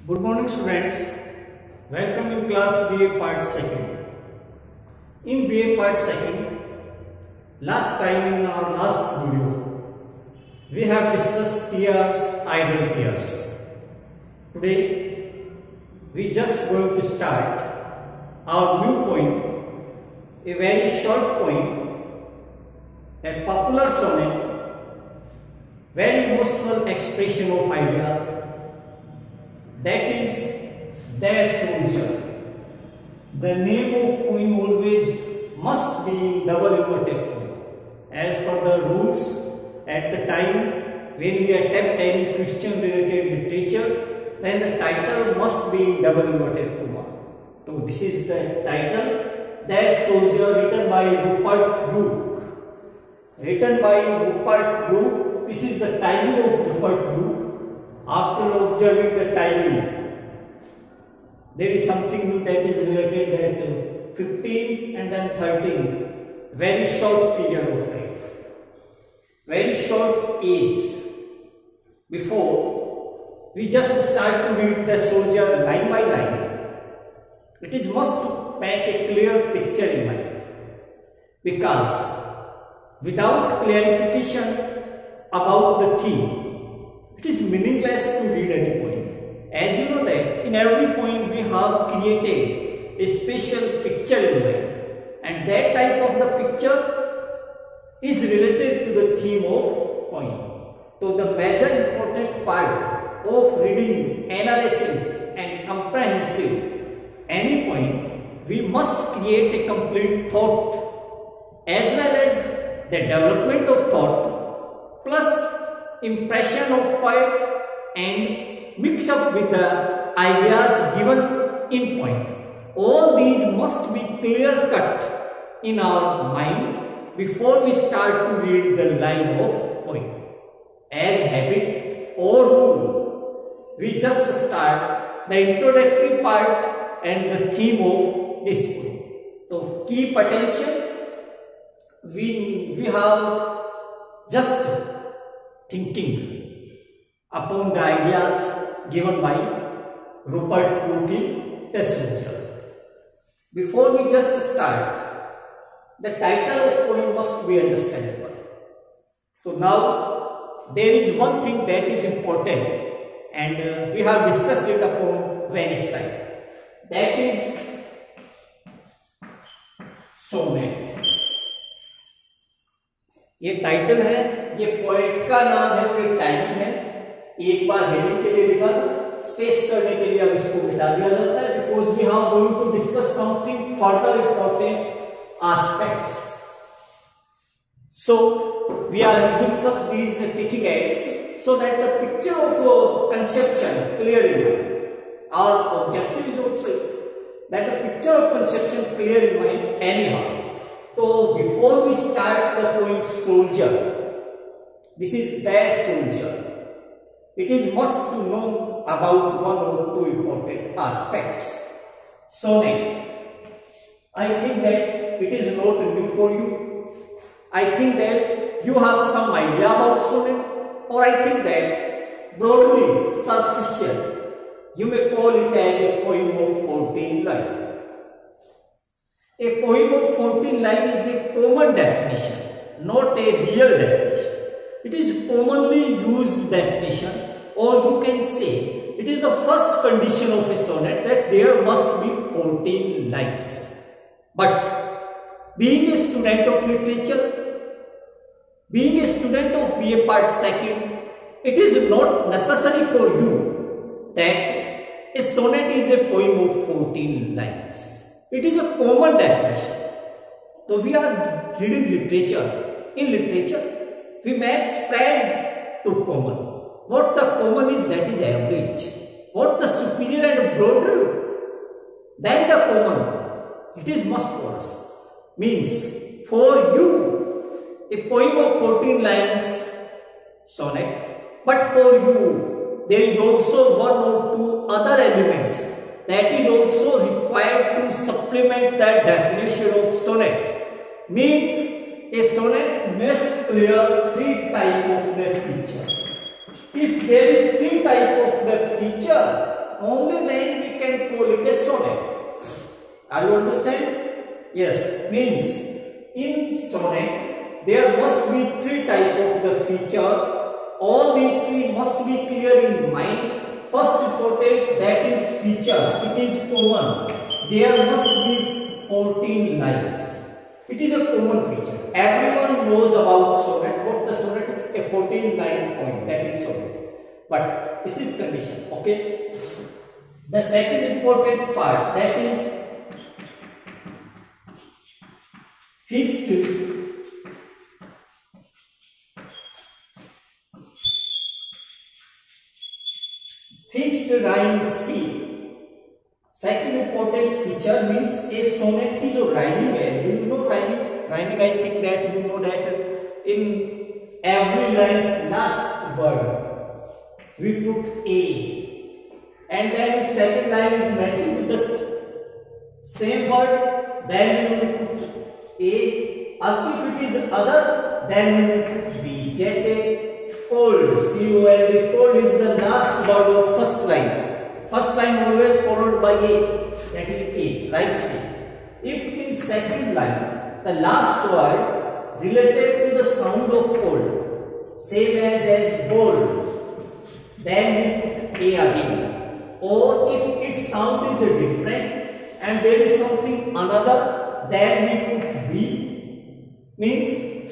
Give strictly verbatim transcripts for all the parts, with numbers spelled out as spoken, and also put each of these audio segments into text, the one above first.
Good morning students, welcome in class B A part second. In B A part second, last time in our last video, we have discussed tiers, ideal tiers. Today, we just going to start our new poem, a very short poem, a popular sonnet, very emotional expression of idea. That is their soldier. The name of poem always must be in double inverted comma. As per the rules at the time when we attempt any Christian related literature, then the title must be in double inverted comma. So this is the title, Their Soldier, written by Rupert Brooke. Written by Rupert Brooke. This is the timing of Rupert Brooke. After observing the timing, there is something new that is related that fifteen and then thirteen, very short period of life, very short age. Before we just start to read the soldier line by line, it is must to make a clear picture in mind, because without clarification about the theme, it is meaningless to read any poem. As you know that in every poem we have created a special picture in mind, and that type of the picture is related to the theme of poem. So the major important part of reading, analysis and comprehensive any poem, we must create a complete thought as well as the development of thought plus impression of poet and mix up with the ideas given in poem. All these must be clear cut in our mind before we start to read the line of poem. As habit or rule, we just start the introductory part and the theme of this poem. So keep attention. We, we have just thinking upon the ideas given by Rupert Brooke in The Soldier. Before we just start, the title of poem must be understandable. So now there is one thing that is important, and uh, we have discussed it upon various times. That is sonnet. ये title है, ये poet का नाम है और ये timing है. एक बार हेडिंग के लिए लिखा था, स्पेस करने के लिए अब इसको मिटा दिया जाता है, because we are going to discuss something further important aspects. So we are using such these teaching aids so that the picture of uh, conception clear in mind. Our objective is also it, that the picture of conception clear in mind anyhow. So before we start the poem soldier, this is their soldier, it is must to know about one or two important aspects. Sonnet, I think that it is not new for you. I think that you have some idea about sonnet, or I think that broadly superficial, you may call it as a poem of fourteen lines. A poem of fourteen lines is a common definition, not a real definition. It is commonly used definition, or you can say it is the first condition of a sonnet that there must be fourteen lines. But being a student of literature, being a student of B A part second, it is not necessary for you that a sonnet is a poem of fourteen lines. It is a common definition. So we are reading literature. In literature, we make spread to common. What the common is, that is average. What the superior and broader than the common, it is much worse. Means for you, a poem of fourteen lines, sonnet, but for you, there is also one or two other elements that is also required to supplement that definition of sonnet. Means a sonnet must clear three types of the feature. If there is three types of the feature, only then we can call it a sonnet. Are you understand? Yes, means in sonnet there must be three type of the feature. All these three must be clear in mind. First important, that is feature. It is common. There must be fourteen lines. It is a common feature. Everyone knows about sonnet. What the sonnet is? A fourteen line poem. That is sonnet. But this is condition. Okay. The second important part, that is fixed fixed rhyme scheme. Second important feature means a sonnet की जो rhyming है. Do you know rhyming? Rhyming, I think that you know that in every line's last word we put a, and then if second line is matching with the same word, then we will put a. Or if it is other, then we will put b. जैसे cold, C O L D, cold is the last word of first line. First line always followed by a, that is a, right scheme. If in second line the last word related to the sound of cold, same as as gold, then we put a again. Or if its sound is different and there is something another, then we put b. Means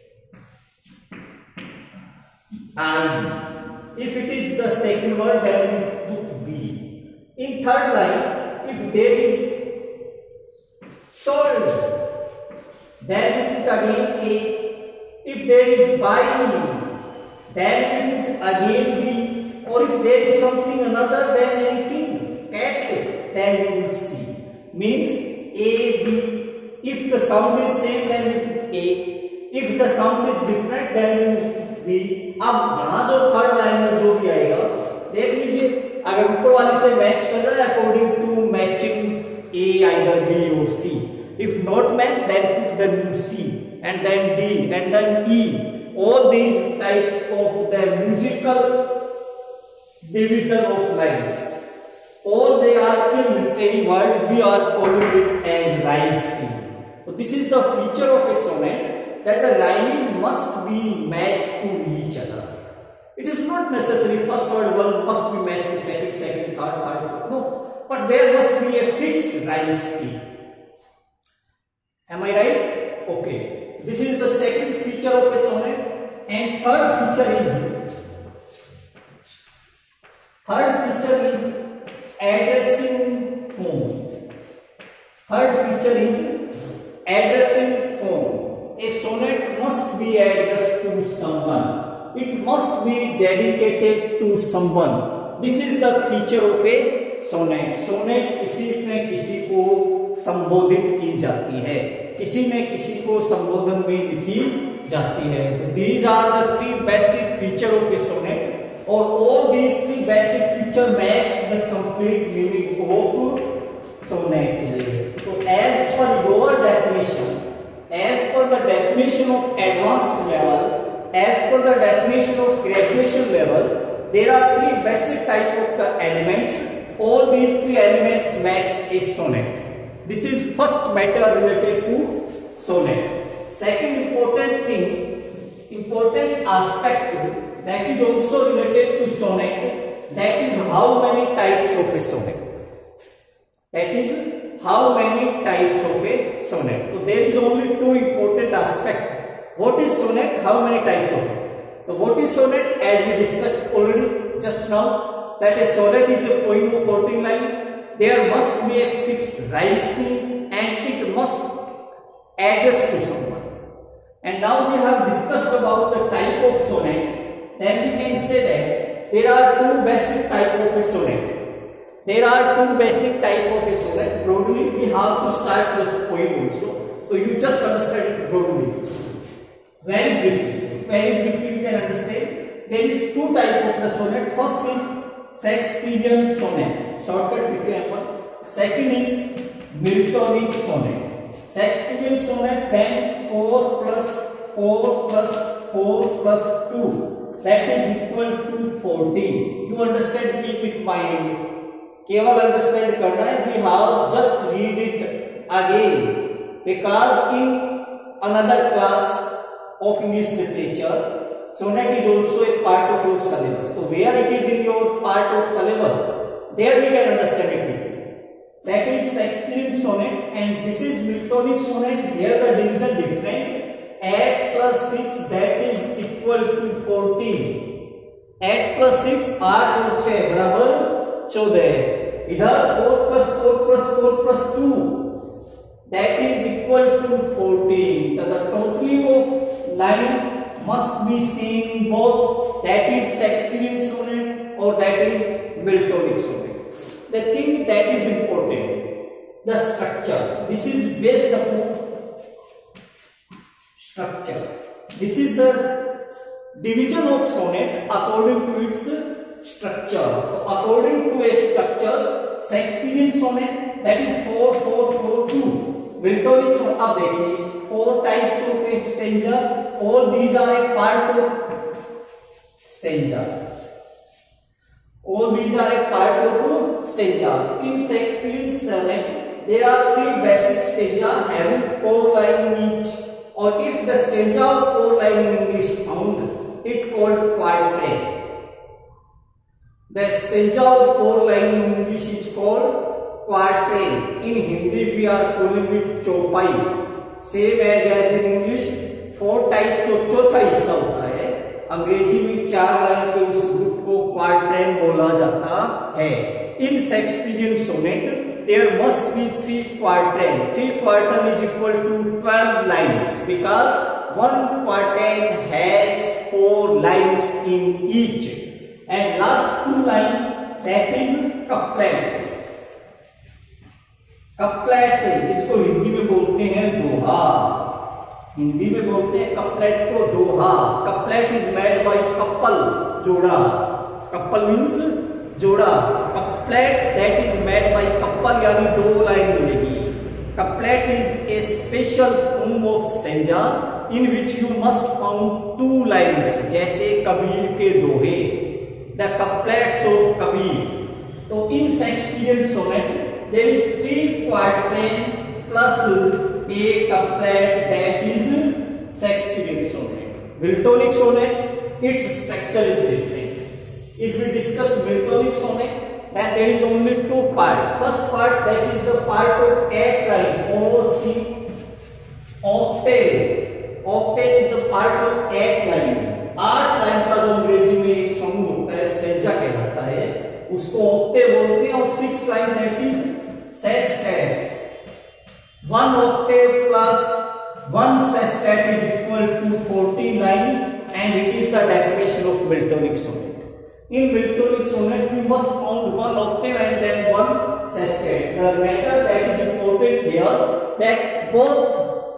I. If it is the second word, then we put b. In third line, if there is sold, then we put again a. If there is buy, then we put again b. Or if there is something another than anything, cat, then we will see. Means a, b. If the sound is same, then we put a. If the sound is different, then we will put b. अब यहाँ जो third line में जो भी आएगा, देख लीजिए, अगर ऊपर वाली से मैच कर रहा है according to matching A, either B or C. If not match, then put the new C and then D and then E. All these types of the musical division of lines, all they are in literary word, we are calling it as rhyme scheme. So this is the feature of a sonnet, that the rhyming must be matched to each other. It is not necessary first word one must be matched to second, second, third, third. No, but there must be a fixed rhyme scheme. Am I right? Okay. This is the second feature of a sonnet, and third feature is third feature is addressing form. Third feature is addressing form. A sonnet must be addressed to someone. It must be dedicated to someone. This is the feature of a sonnet. Sonnet किसी में किसी को संबोधित की जाती है, किसी में किसी को संबोधन में लिखी जाती है. तो these are the three basic feature of a sonnet, or all these three basic feature makes the complete meaning of sonnet. So as per your definition, as per the definition of advanced level, as per the definition of graduation level, there are three basic type of the elements. All these three elements makes a sonnet. This is first matter related to sonnet. Second important thing, important aspect that is also related to sonnet, that is how many types of a sonnet. That is how many types of a sonnet. So there is only two important aspects. What is sonnet? How many types of it? So what is sonnet? As we discussed already just now, that a sonnet is a poem of fourteen lines. There must be a fixed rhyme scheme and it must address to someone. And now we have discussed about the type of sonnet. Then we can say that there are two basic type of a sonnet. There are two basic type of a sonnet. Broadly, we have to start the poem also. So you just understand it broadly. Very briefly, very briefly you can understand. There is two type of the sonnet. First is Shakespearean sonnet. Shortcut if you have one. Second is Miltonic sonnet. Shakespearean sonnet, then four plus four plus four plus two. That is equal to fourteen. You understand? Keep it in mind. केवल understand करना है. We have just read it again because in another class of English literature sonnet is also a part of your syllabus. So where it is in your part of syllabus, there we can understand it deeply. That is Shakespearean sonnet, and this is Miltonic sonnet. Here the division different. eight plus six, that is equal to fourteen. eight plus six, आठ और छह बराबर चौदह. इधर four plus four plus four plus two, that is equal to fourteen. So the totaling of line must be seen in both, that is Shakespearean sonnet or that is Miltonic sonnet. The thing that is important, the structure. This is based upon structure. This is the division of sonnet according to its structure. So according to a structure, Shakespearean sonnet, that is four four four two. Miltonic sonnet, अब देखिए four types of a stanza. All these are a part of stanza. All these are a part of stanza. In Shakespearean sonnet, there are three basic stanza having four lines each. Or if the stanza of four lines in English found, it called quatrain. The stanza of four lines in English is called quatrain. In Hindi, we are calling it chaupai. Same as as in English. Four type तो चौथा हिस्सा होता है. अंग्रेजी में चार line के उस ग्रुप को क्वार्ट्रेन बोला जाता है. In Shakespearean sonnet there must be three quatrain. Three quatrain is equal to twelve lines because one quatrain has four lines in each. And last two line that is couplet. Couplet जिसको हिंदी में बोलते हैं दोहा. हिंदी में बोलते हैं couplet को दोहा. Couplet is made by couple, जोड़ा. कपल मीन्स जोड़ा. Couplet that is made by couple, यानी दो लाइन मिलेगी. Couplet is a special form of stanza in which you must found two lines, जैसे कबीर के दोहे, द कपलेट्स ऑफ कबीर. तो in Shakespearean sonnet there is three quatrain plus a couplet, that is Shakespearean sonnet. Miltonic sonnet, its structure is different. If we discuss Miltonic sonnet, then there is only two parts. First part, that is the part of eight line, O C, octave. Octave is the part of eight line. आठ line का जो अंग्रेजी में एक समूह होता है, stanza कहलाता है, उसको octave बोलते हैं. और six line that is sestet. One octave plus one sestet is equal to fourteen line, and it is the definition of Miltonic sonnet. In Miltonic sonnet, we must count one octave and then one sestet. The matter that is important here, that both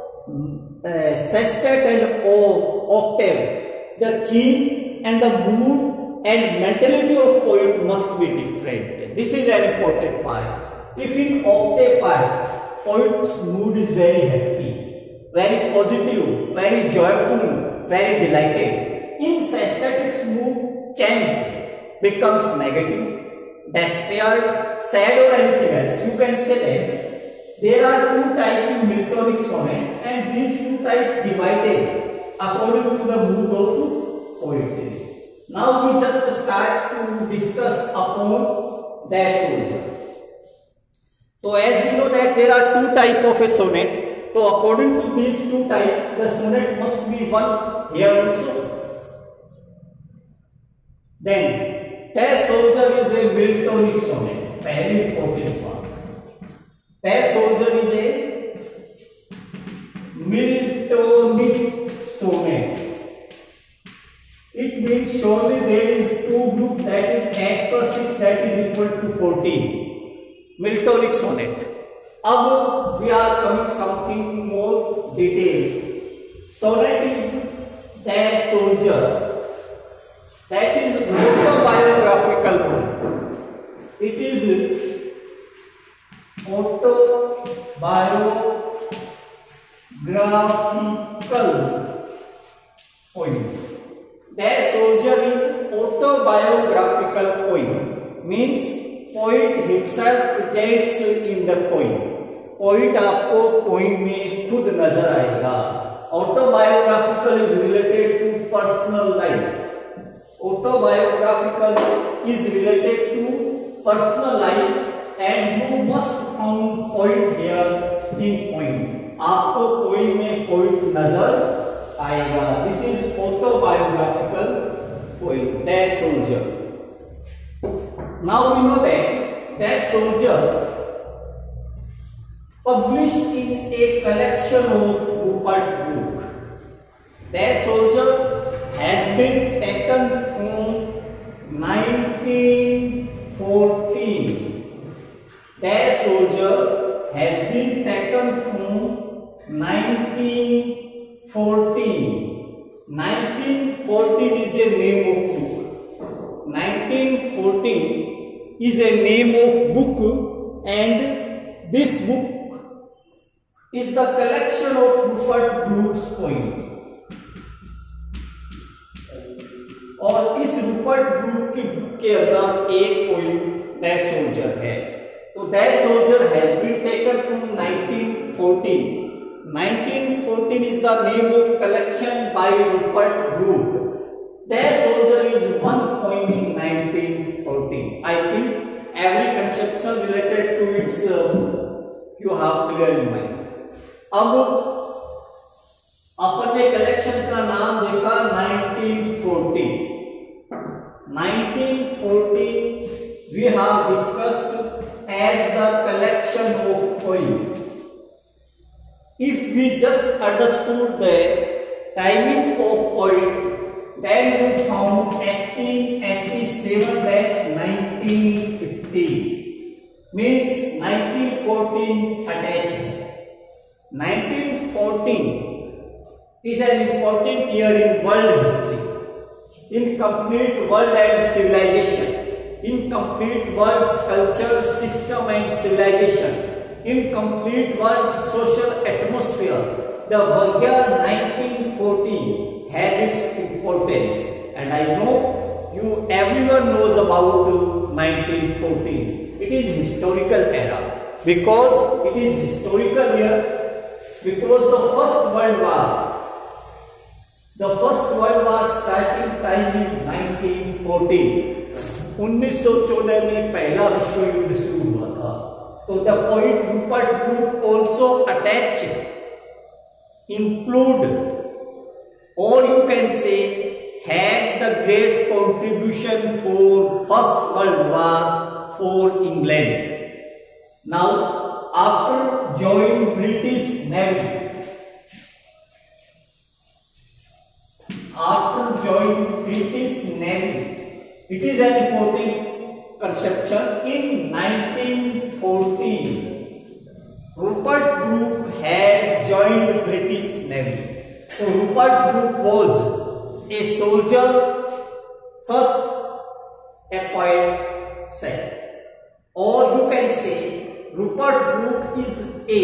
uh, sestet and o, octave, the theme and the mood and mentality of poet must be different. This is an important part. If in octave part, poet's mood is very happy, very positive, very joyful, very delighted. In sestet, its mood changes, becomes negative, despaired, sad, or anything else. You can say that there are two types in Miltonic sonnet, and these two types divided according to the mood of poetry. Now we just start to discuss upon their soldier. So as we know that there are two type of a sonnet, so according to these two types, the sonnet must be one here also. Then, their soldier is a Miltonic sonnet, very important one. Their soldier is a Miltonic sonnet. It means surely there is two group, that is eight plus six, that is equal to fourteen. Miltonic sonnet. अब we are coming something more detailed. Sonnet is their soldier. That is autobiographical poem. It is autobiographical poem. Their soldier is autobiographical poem. Means poet himself presents in the poem. Poet आपको poem में खुद नजर आएगा. Autobiographical is related to personal life. Autobiographical is related to personal life and you must found poet here in poem. आपको poem में poet नजर आएगा. This is autobiographical poem. That soldier. Now we know that that soldier published in a collection of Rupert book. That soldier has been taken from nineteen fourteen. That soldier has been taken from nineteen fourteen. nineteen fourteen is a name of book. nineteen fourteen is a name of book, and this book is the collection of Rupert Brooke's poem. और इस Rupert Brooke की book के अंदर एक poem that soldier है. तो that soldier has been taken from nineteen fourteen. nineteen fourteen is the name of collection by Rupert Brooke. That soldier is one poem in nineteen fourteen. I think every conception related to its uh, you have clear in mind. अब अपन ने collection का नाम देखा nineteen fourteen. nineteen fourteen we have discussed as the collection of poems. If we just understood the timing of poet, then we found eighteen eighty-seven that's nineteen fifty. Means nineteen fourteen attached. nineteen fourteen is an important year in world history. In complete world and civilization. In complete world's culture, system and civilization. In complete world's social atmosphere. The year nineteen fourteen has its importance, and I know you everyone knows about nineteen fourteen. It is historical era because it is historical year because the first world war, the first world war starting time is nineteen fourteen. उन्नीस सौ चौदह में पहला विश्व युद्ध शुरू हुआ था. तो the poet Rupert Brooke also attached, include, or you can say had the great contribution for First World War for England. Now, after joining British Navy, after joining British Navy, it is an important conception. In nineteen fourteen, Rupert Brooke had joined British Navy. So Rupert Brooke was a soldier first, a poet second, or you can say Rupert Brooke is a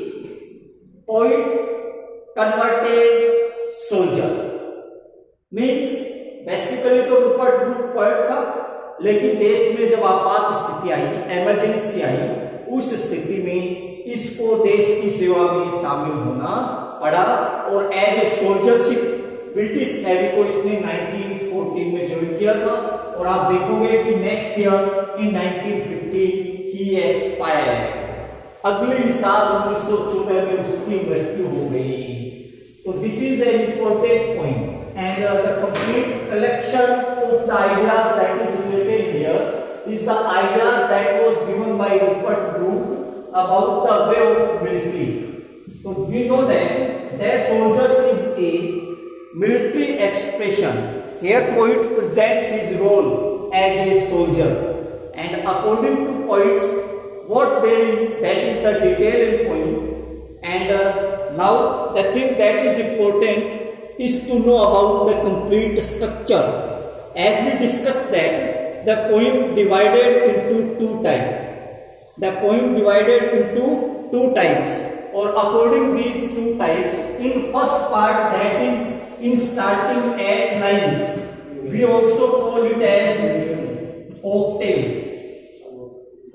poet converted soldier. Means basically तो Rupert Brooke poet था, लेकिन देश में जब आपात स्थिति आई, emergency आई, उस स्थिति में इसको देश की सेवा में शामिल होना पड़ा और as a soldiership British navy को इसने नाइनटीन फोर्टीन में ज्वाइन किया था. और आप देखोगे कि next year in nineteen fifty ही एक्सपायर्ड. अगले साल उन्नीस सौ चौदह में उसकी मृत्यु हो गई. तो this is an important point. And uh, the complete collection of the ideas that is related here is the ideas that was given by Rupert Brooke about the way of military. So we know that that soldier is a military expression. Here poet presents his role as a soldier, and according to poets, what there is, that is the detail in poem. And uh, now the thing that is important is to know about the complete structure. As we discussed that the poem divided into two types. The poem divided into two types, or according these two types, in first part, that is in starting eight lines, we also call it as octave.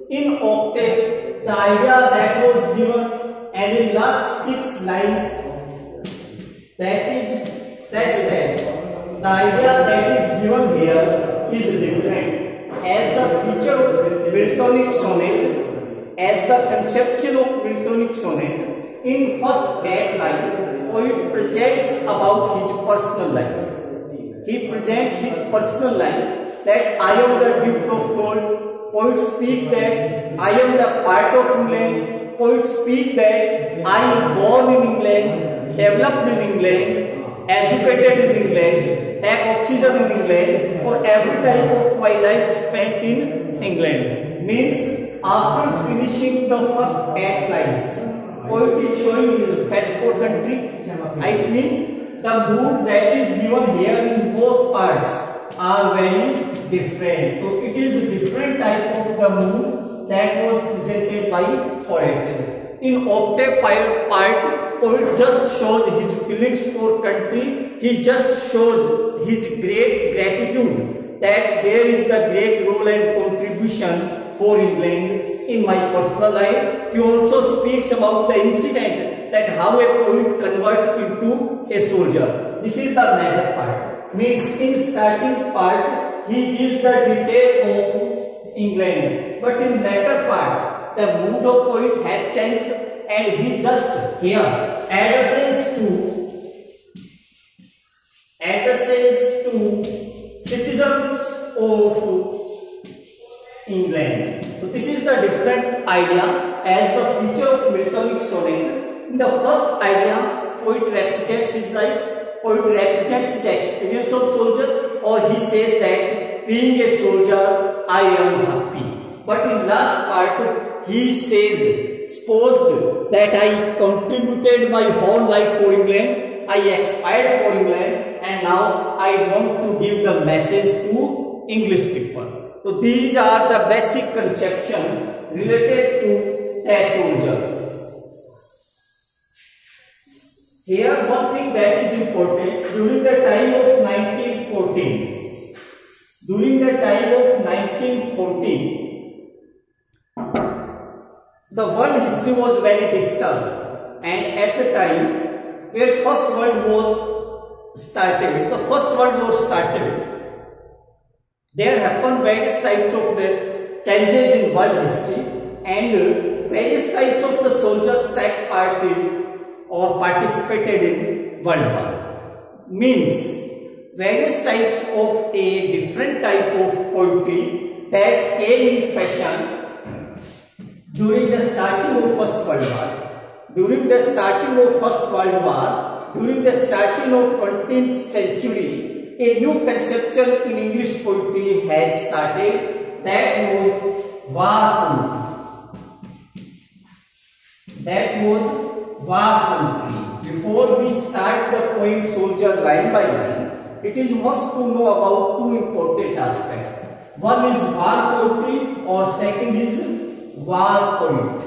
in octave, the idea that was given, and in last six lines, that is says that the idea that is given here is different. As the feature of Miltonic sonnet, as the conception of Miltonic sonnet, in first eight line, poet presents about his personal life. He presents his personal life, that I am the gift of God. Poets speak that I am the part of England. Poets speak that I am born in England, developed in England, educated in England, take oxygen in England, or every type of my life spent in England. Means after finishing the first eight lines, poet is showing his faith for country. I mean the mood that is given here in both parts are very different. So it is a different type of the mood that was presented by poet. In octave part, poet just shows his feelings for country. He just shows his great gratitude that there is the great role and contribution for England in my personal life. He also speaks about the incident that how a poet converts into a soldier. This is the major part. Means in starting part he gives the detail of England, but in later part the mood of poet has changed and he just here addresses to addresses to citizens of England. So this is the different idea as the feature of Miltonic sonnet. In the first idea, poet represents his life, poet represents his experience of soldier, or he says that being a soldier, I am happy. But in last part, he says, supposed that I contributed my whole life for England, I expired for England, and now I want to give the message to English people. So these are the basic conceptions related to a soldier. Here one thing that is important, during the time of nineteen fourteen, during the time of nineteen fourteen, the world history was very disturbed, and at the time where first world was started, the first world war started, there happened various types of the changes in world history, and various types of the soldiers take part in or participated in world war. Means various types of a different type of poetry that came in fashion during the starting of First World War. During the starting of First World War, during the starting of twentieth century, a new conception in English poetry has started, that was war poetry. That was war poetry. Before we start the poem soldier line by line, it is must to know about two important aspects. One is war poetry or second is war poet.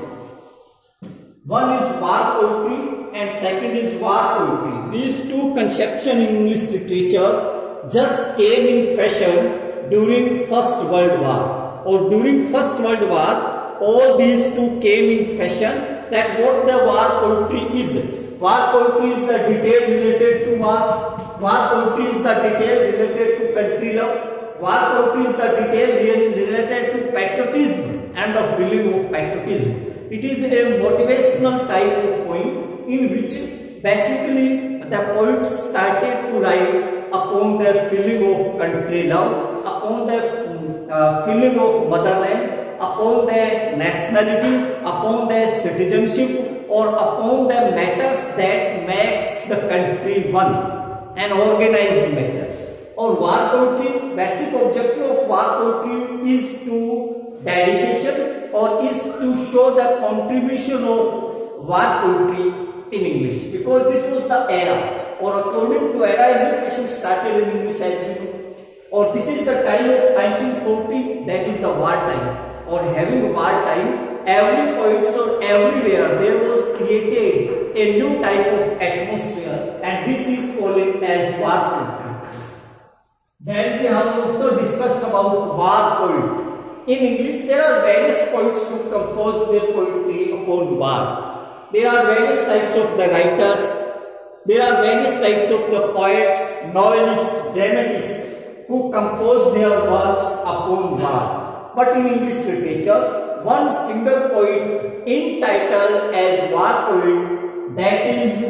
One is war poetry and second is war poetry. These two conceptions in English literature just came in fashion during First World War, or during First World War all these two came in fashion. That what the war poetry is. War poetry is the detail related to war. War poetry is the detail related to country love. War poetry is the detail related to patriotism and the feeling of patriotism. It is a motivational type of poem in which basically the poet started to write upon their feeling of country love, upon their uh, feeling of motherland, upon their nationality, upon their citizenship, or upon the matters that makes the country one, an organized matter. Or war poetry, basic objective of war poetry is to dedication or is to show the contribution of war poetry in English, because this was the era, or according to era, a new fashion started in English as we know. Or this is the time of nineteen forty, that is the war time. Or having war time, every poets or everywhere there was created a new type of atmosphere, and this is called as war poetry. Then we have also discussed about war poet. In English, there are various poets who compose their poetry upon war. There are various types of the writers. There are various types of the poets, novelists, dramatists who compose their works upon war. But in English literature, one single poet entitled as war poet, that is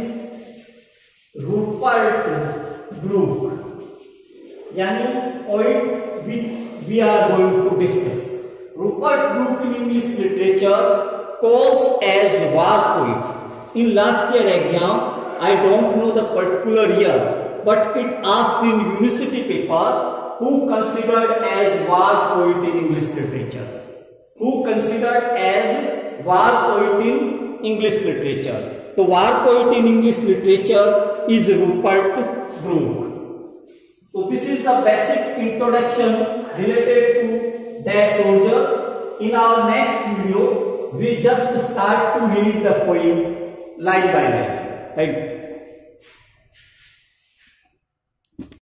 Rupert Brooke. यानी poet which we are going to discuss. Rupert Brooke in English literature calls as war poet. In last year exam, I don't know the particular year, but it asked in university paper who considered as war poet in English literature. Who considered as war poet in English literature. So war poet in English literature is Rupert Brooke. So this is the basic introduction related to that soldier. In our next video, we just start to read the poem line by line. Thank you.